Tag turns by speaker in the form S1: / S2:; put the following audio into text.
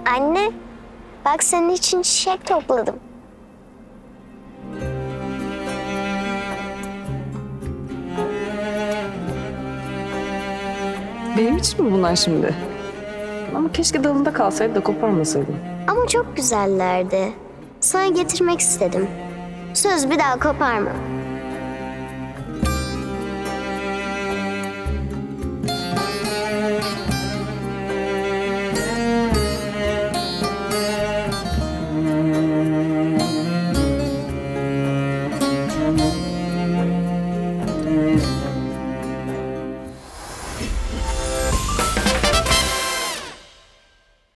S1: Anne, bak senin için çiçek topladım.
S2: Benim için mi bunlar şimdi? Ama keşke dalında kalsaydı da koparmasaydım.
S1: Ama çok güzellerdi. Sana getirmek istedim. Söz bir daha koparma.